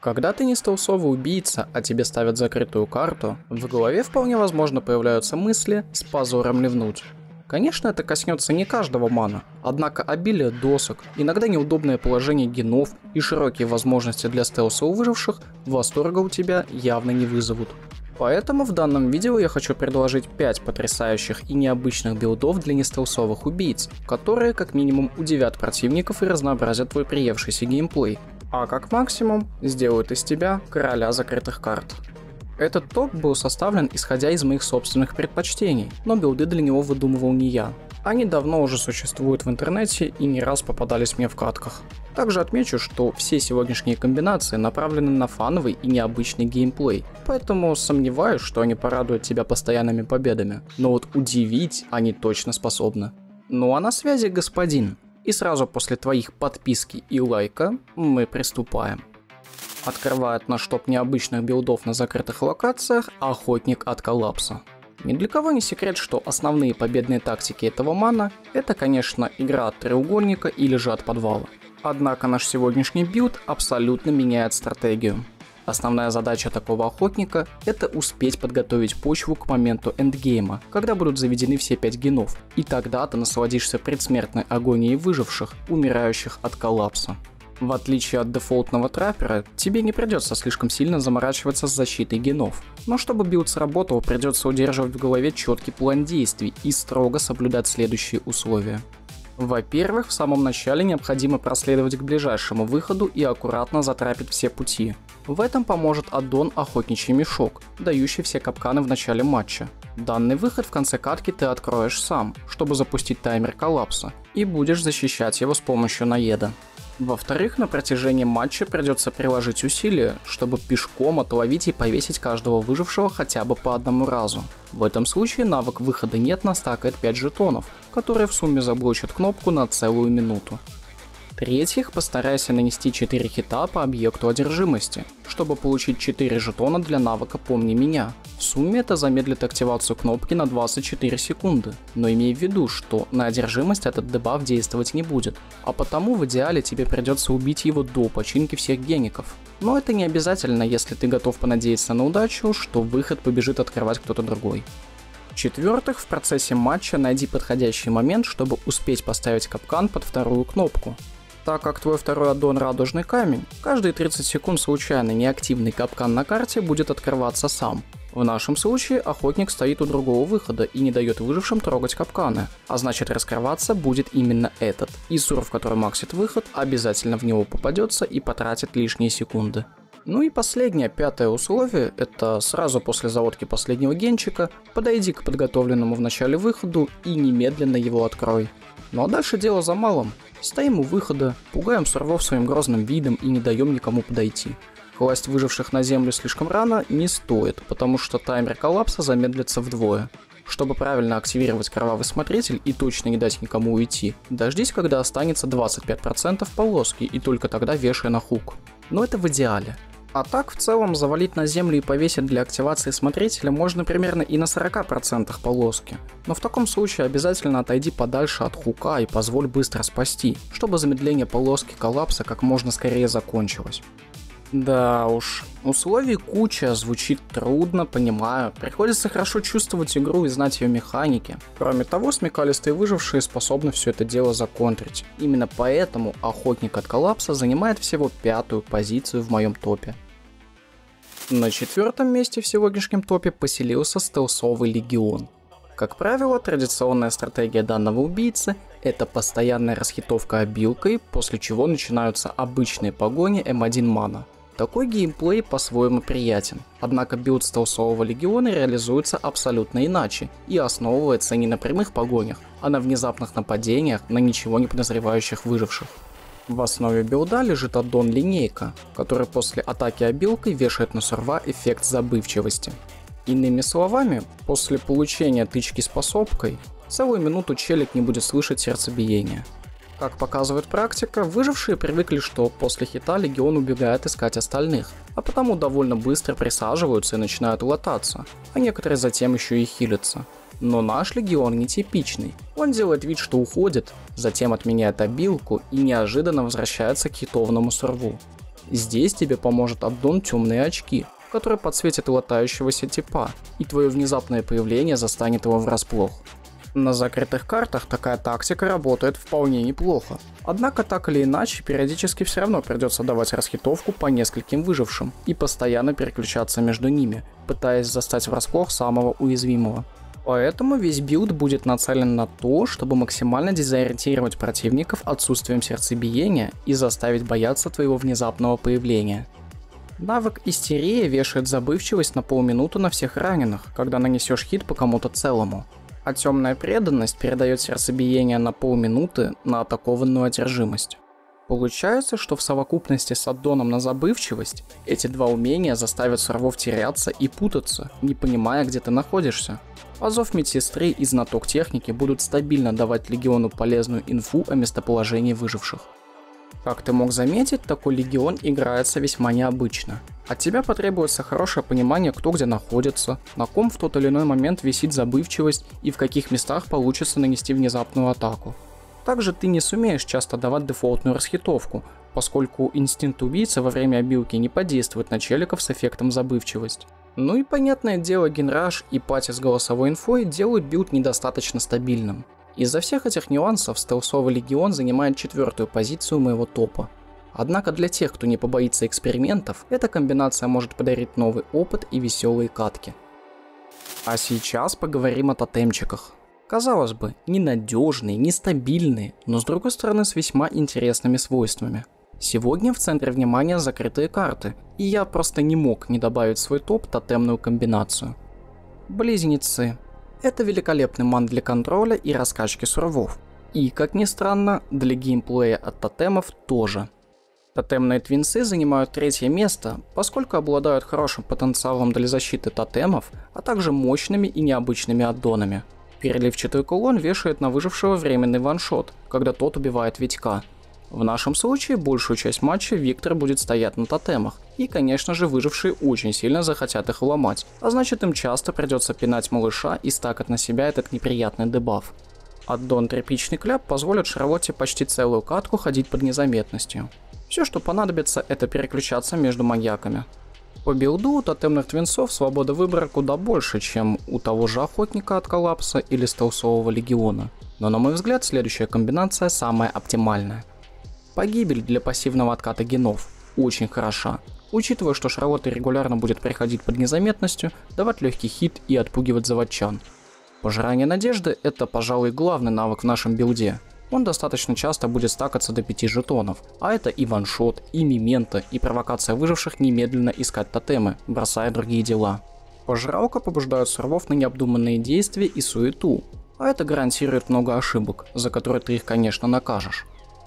Когда ты не стелсовый убийца, а тебе ставят закрытую карту, в голове вполне возможно появляются мысли с позором ливнуть. Конечно, это коснется не каждого мана, однако обилие досок, иногда неудобное положение генов и широкие возможности для стелса у выживших восторга у тебя явно не вызовут. Поэтому в данном видео я хочу предложить 5 потрясающих и необычных билдов для нестелсовых убийц, которые как минимум удивят противников и разнообразят твой приевшийся геймплей, а как максимум сделают из тебя короля закрытых карт. Этот топ был составлен исходя из моих собственных предпочтений, но билды для него выдумывал не я. Они давно уже существуют в интернете и не раз попадались мне в катках. Также отмечу, что все сегодняшние комбинации направлены на фановый и необычный геймплей, поэтому сомневаюсь, что они порадуют тебя постоянными победами, но вот удивить они точно способны. Ну а на связи господин, и сразу после твоих подписки и лайка мы приступаем. Открывает наш топ необычных билдов на закрытых локациях Охотник от Коллапса. Ни для кого не секрет, что основные победные тактики этого мана — это, конечно, игра от треугольника или же от подвала. Однако наш сегодняшний билд абсолютно меняет стратегию. Основная задача такого охотника — это успеть подготовить почву к моменту эндгейма, когда будут заведены все 5 генов, и тогда ты насладишься предсмертной агонией выживших, умирающих от коллапса. В отличие от дефолтного траппера, тебе не придется слишком сильно заморачиваться с защитой генов. Но чтобы билд сработал, придется удерживать в голове четкий план действий и строго соблюдать следующие условия. Во-первых, в самом начале необходимо проследовать к ближайшему выходу и аккуратно затрапить все пути. В этом поможет аддон Охотничий мешок, дающий все капканы в начале матча. Данный выход в конце катки ты откроешь сам, чтобы запустить таймер коллапса, и будешь защищать его с помощью наеда. Во-вторых, на протяжении матча придется приложить усилия, чтобы пешком отловить и повесить каждого выжившего хотя бы по одному разу. В этом случае навык выхода нет настакает 5 жетонов, которые в сумме заблочат кнопку на целую минуту. В-третьих, постарайся нанести 4 хита по объекту одержимости, чтобы получить 4 жетона для навыка «Помни меня». В сумме это замедлит активацию кнопки на 24 секунды, но имей в виду, что на одержимость этот дебаф действовать не будет, а потому в идеале тебе придется убить его до починки всех геников. Но это не обязательно, если ты готов понадеяться на удачу, что выход побежит открывать кто-то другой. В-четвертых, в процессе матча найди подходящий момент, чтобы успеть поставить капкан под вторую кнопку. Так как твой второй аддон Радужный камень, каждые 30 секунд случайно неактивный капкан на карте будет открываться сам. В нашем случае охотник стоит у другого выхода и не дает выжившим трогать капканы, а значит раскрываться будет именно этот. И суров, который максит выход, обязательно в него попадется и потратит лишние секунды. Ну и последнее, пятое условие, это сразу после заводки последнего генчика подойди к подготовленному в начале выходу и немедленно его открой. Ну а дальше дело за малым. Стоим у выхода, пугаем сурвов своим грозным видом и не даем никому подойти. Класть выживших на землю слишком рано не стоит, потому что таймер коллапса замедлится вдвое. Чтобы правильно активировать кровавый смотритель и точно не дать никому уйти, дождись, когда останется 25% полоски, и только тогда вешай на хук. Но это в идеале. А так, в целом, завалить на землю и повесить для активации смотрителя можно примерно и на 40% полоски. Но в таком случае обязательно отойди подальше от хука и позволь быстро спасти, чтобы замедление полоски коллапса как можно скорее закончилось. Да уж, условий куча, звучит трудно, понимаю, приходится хорошо чувствовать игру и знать ее механики. Кроме того, смекалистые выжившие способны все это дело законтрить. Именно поэтому Охотник от Коллапса занимает всего 5-ю позицию в моем топе. На 4-м месте в сегодняшнем топе поселился стелсовый легион. Как правило, традиционная стратегия данного убийцы — это постоянная расхитовка обилкой, после чего начинаются обычные погони М1 мана. Такой геймплей по-своему приятен, однако билд стелсового легиона реализуется абсолютно иначе и основывается не на прямых погонях, а на внезапных нападениях на ничего не подозревающих выживших. В основе билда лежит аддон Линейка, который после атаки обилкой вешает на сурва эффект забывчивости. Иными словами, после получения тычки с пособкой, целую минуту челик не будет слышать сердцебиение. Как показывает практика, выжившие привыкли, что после хита легион убегает искать остальных, а потому довольно быстро присаживаются и начинают лататься, а некоторые затем еще и хилятся. Но наш легион нетипичный. Он делает вид, что уходит, затем отменяет обилку и неожиданно возвращается к хитовному сурву. Здесь тебе поможет аддон «Темные очки», который подсветит латающегося типа, и твое внезапное появление застанет его врасплох. На закрытых картах такая тактика работает вполне неплохо. Однако так или иначе, периодически все равно придется давать расхитовку по нескольким выжившим и постоянно переключаться между ними, пытаясь застать врасплох самого уязвимого. Поэтому весь билд будет нацелен на то, чтобы максимально дезориентировать противников отсутствием сердцебиения и заставить бояться твоего внезапного появления. Навык «Истерия» вешает забывчивость на полминуты на всех раненых, когда нанесешь хит по кому-то целому. А темная преданность передает сердцебиение на полминуты на атакованную одержимость. Получается, что в совокупности с аддоном на забывчивость эти два умения заставят сорвов теряться и путаться, не понимая, где ты находишься. А зов медсестры и знаток техники будут стабильно давать легиону полезную инфу о местоположении выживших. Как ты мог заметить, такой легион играется весьма необычно. От тебя потребуется хорошее понимание, кто где находится, на ком в тот или иной момент висит забывчивость и в каких местах получится нанести внезапную атаку. Также ты не сумеешь часто давать дефолтную расхитовку, поскольку инстинкт убийцы во время обилки не подействует на челиков с эффектом забывчивость. Ну и понятное дело, Генраж и пати с голосовой инфой делают билд недостаточно стабильным. Из-за всех этих нюансов стелсовый легион занимает 4-ю позицию моего топа. Однако для тех, кто не побоится экспериментов, эта комбинация может подарить новый опыт и веселые катки. А сейчас поговорим о тотемчиках. Казалось бы, ненадежные, нестабильные, но с другой стороны с весьма интересными свойствами. Сегодня в центре внимания закрытые карты, и я просто не мог не добавить в свой топ тотемную комбинацию. Близнецы. Это великолепный ман для контроля и раскачки сурвов. И, как ни странно, для геймплея от тотемов тоже. Тотемные твинсы занимают 3-е место, поскольку обладают хорошим потенциалом для защиты тотемов, а также мощными и необычными аддонами. Переливчатый кулон вешает на выжившего временный ваншот, когда тот убивает Витька. В нашем случае большую часть матча Виктор будет стоять на тотемах, и конечно же выжившие очень сильно захотят их ломать, а значит им часто придется пинать малыша и стакать на себя этот неприятный дебаф. Аддон «Тряпичный кляп» позволит Шарлотте почти целую катку ходить под незаметностью. Все, что понадобится, это переключаться между маньяками. По билду у тотемных твинсов свобода выбора куда больше, чем у того же охотника от коллапса или стелсового легиона. Но на мой взгляд следующая комбинация самая оптимальная. Погибель для пассивного отката генов очень хороша, учитывая, что Шарлотта регулярно будет приходить под незаметностью, давать легкий хит и отпугивать заводчан. Пожирание надежды – это, пожалуй, главный навык в нашем билде. Он достаточно часто будет стакаться до 5 жетонов, а это и ваншот, и мементо, и провокация выживших немедленно искать тотемы, бросая другие дела. Пожиралка побуждает сурвов на необдуманные действия и суету, а это гарантирует много ошибок, за которые ты их, конечно, накажешь.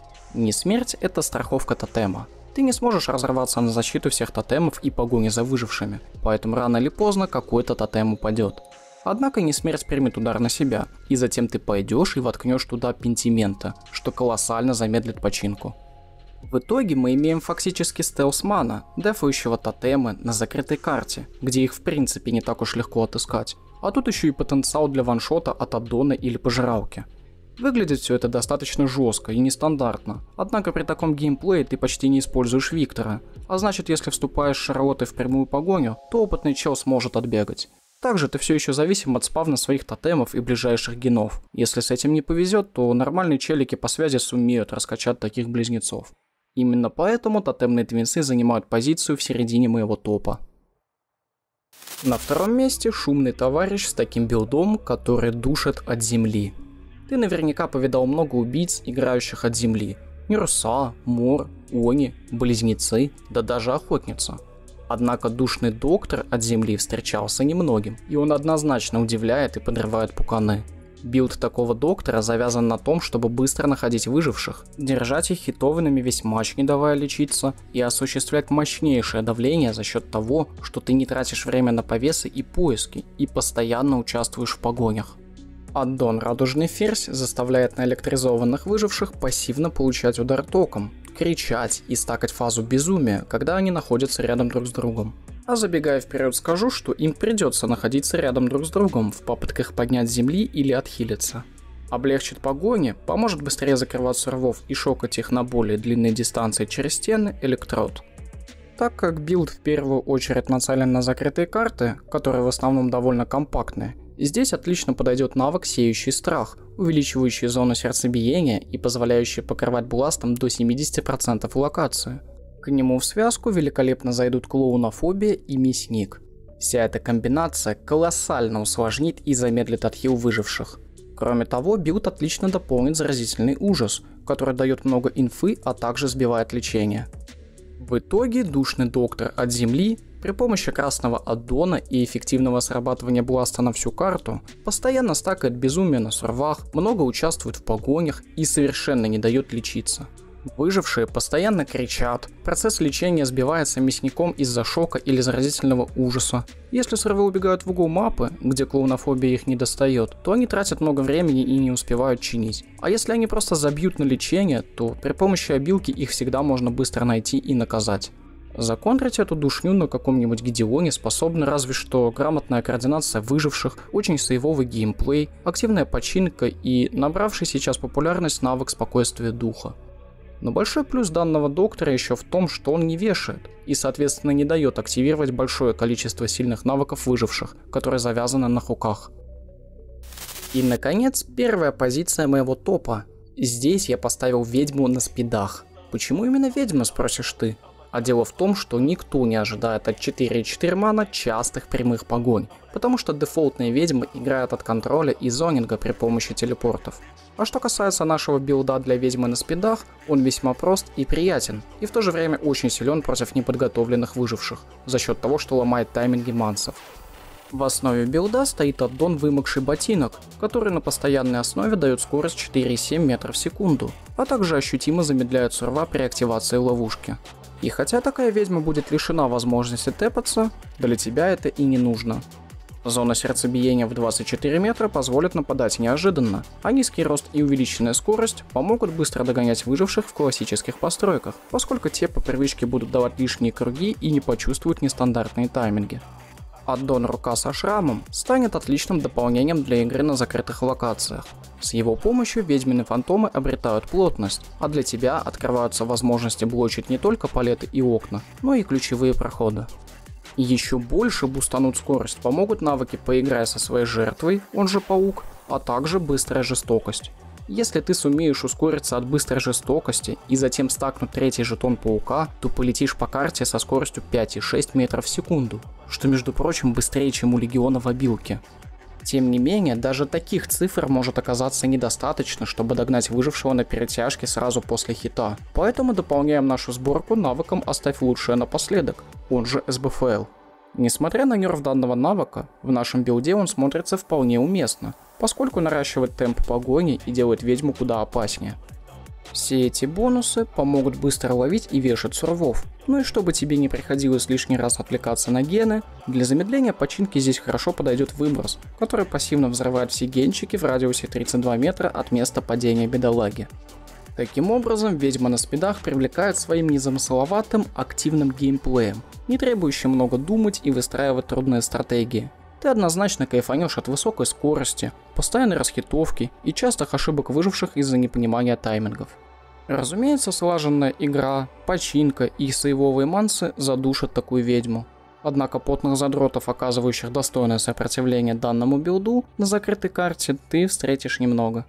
Не смерть – это страховка тотема. Ты не сможешь разорваться на защиту всех тотемов и погони за выжившими, поэтому рано или поздно какой-то тотем упадет. Однако не смерть примет удар на себя, и затем ты пойдешь и воткнешь туда пентимента, что колоссально замедлит починку. В итоге мы имеем фактически стелсмана, дефающего тотемы на закрытой карте, где их в принципе не так уж легко отыскать, а тут еще и потенциал для ваншота от аддона или пожиралки. Выглядит все это достаточно жестко и нестандартно, однако при таком геймплее ты почти не используешь Виктора, а значит если вступаешь с Шарлоттой в прямую погоню, то опытный чел сможет отбегать. Также ты все еще зависим от спавна своих тотемов и ближайших генов. Если с этим не повезет, то нормальные челики по связи сумеют раскачать таких близнецов. Именно поэтому тотемные твинсы занимают позицию в середине моего топа. На втором месте шумный товарищ с таким билдом, который душит от земли. Ты наверняка повидал много убийц, играющих от земли. Нирса, Мор, Они, Близнецы, да даже Охотница. Однако душный доктор от земли встречался немногим, и он однозначно удивляет и подрывает пуканы. Билд такого доктора завязан на том, чтобы быстро находить выживших, держать их хитованными весь матч, не давая лечиться, и осуществлять мощнейшее давление за счет того, что ты не тратишь время на повесы и поиски, и постоянно участвуешь в погонях. Аддон «Радужный ферзь» заставляет наэлектризованных выживших пассивно получать удар током, кричать и стакать фазу безумия, когда они находятся рядом друг с другом. А забегая вперед скажу, что им придется находиться рядом друг с другом в попытках поднять с земли или отхилиться. Облегчит погони, поможет быстрее закрывать сурвов и шокать их на более длинные дистанции через стены электрод. Так как билд в первую очередь нацелен на закрытые карты, которые в основном довольно компактные, здесь отлично подойдет навык «Сеющий страх», увеличивающий зону сердцебиения и позволяющий покрывать бластом до 70% локацию. К нему в связку великолепно зайдут клоунофобия и мясник. Вся эта комбинация колоссально усложнит и замедлит отхил выживших. Кроме того, билд отлично дополнит заразительный ужас, который дает много инфы, а также сбивает лечение. В итоге душный доктор от земли при помощи красного аддона и эффективного срабатывания бласта на всю карту постоянно стакает безумие на сурвах, много участвует в погонях и совершенно не дает лечиться. Выжившие постоянно кричат, процесс лечения сбивается мясником из-за шока или заразительного ужаса. Если сурвы убегают в угол мапы, где клоунофобия их не достает, то они тратят много времени и не успевают чинить. А если они просто забьют на лечение, то при помощи обилки их всегда можно быстро найти и наказать. Законтрить эту душню на каком-нибудь Гедеоне способна разве что грамотная координация выживших, очень сейвовый геймплей, активная починка и набравший сейчас популярность навык спокойствия духа. Но большой плюс данного доктора еще в том, что он не вешает и соответственно не дает активировать большое количество сильных навыков выживших, которые завязаны на хуках. И наконец, первая позиция моего топа. Здесь я поставил ведьму на спидах. Почему именно ведьма, спросишь ты? А дело в том, что никто не ожидает от 4,4 мана частых прямых погонь, потому что дефолтные ведьмы играют от контроля и зонинга при помощи телепортов. А что касается нашего билда для ведьмы на спидах, он весьма прост и приятен, и в то же время очень силен против неподготовленных выживших, за счет того, что ломает тайминги мансов. В основе билда стоит аддон вымокший ботинок, который на постоянной основе дает скорость 4,7 метра в секунду, а также ощутимо замедляет сурва при активации ловушки. И хотя такая ведьма будет лишена возможности тэпаться, для тебя это и не нужно. Зона сердцебиения в 24 метра позволит нападать неожиданно, а низкий рост и увеличенная скорость помогут быстро догонять выживших в классических постройках, поскольку те по привычке будут давать лишние круги и не почувствуют нестандартные тайминги. Аддон рука со шрамом станет отличным дополнением для игры на закрытых локациях. С его помощью ведьмины фантомы обретают плотность, а для тебя открываются возможности блочить не только палеты и окна, но и ключевые проходы. Еще больше бустануть скорость помогут навыки «Поиграй со своей жертвой», он же паук, а также быстрая жестокость. Если ты сумеешь ускориться от быстрой жестокости и затем стакнуть третий жетон паука, то полетишь по карте со скоростью 5,6 метров в секунду, что между прочим быстрее, чем у легиона в обилке. Тем не менее, даже таких цифр может оказаться недостаточно, чтобы догнать выжившего на перетяжке сразу после хита. Поэтому дополняем нашу сборку навыком «Оставь лучшее напоследок», он же СБФЛ. Несмотря на нерв данного навыка, в нашем билде он смотрится вполне уместно, поскольку наращивает темп погони и делает ведьму куда опаснее. Все эти бонусы помогут быстро ловить и вешать сурвов. Ну и чтобы тебе не приходилось лишний раз отвлекаться на гены, для замедления починки здесь хорошо подойдет выброс, который пассивно взрывает все генчики в радиусе 32 метра от места падения бедолаги. Таким образом, ведьма на спидах привлекает своим незамысловатым активным геймплеем, не требующим много думать и выстраивать трудные стратегии. Ты однозначно кайфанешь от высокой скорости, постоянной расхитовки и частых ошибок выживших из-за непонимания таймингов. Разумеется, слаженная игра, починка и сейвовые мансы задушат такую ведьму. Однако потных задротов, оказывающих достойное сопротивление данному билду, на закрытой карте ты встретишь немного.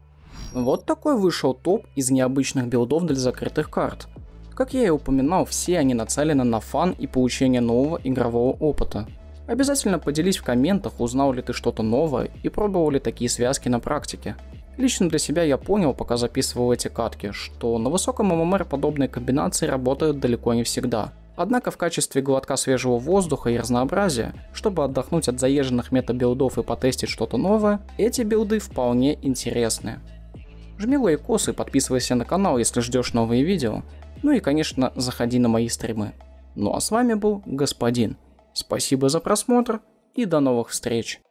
Вот такой вышел топ из необычных билдов для закрытых карт. Как я и упоминал, все они нацелены на фан и получение нового игрового опыта. Обязательно поделись в комментах, узнал ли ты что-то новое и пробовал ли такие связки на практике. Лично для себя я понял, пока записывал эти катки, что на высоком ММР подобные комбинации работают далеко не всегда. Однако в качестве глотка свежего воздуха и разнообразия, чтобы отдохнуть от заезженных мета-билдов и потестить что-то новое, эти билды вполне интересные. Жми лайкос и подписывайся на канал, если ждешь новые видео. Ну и конечно, заходи на мои стримы. Ну а с вами был Господин. Спасибо за просмотр и до новых встреч.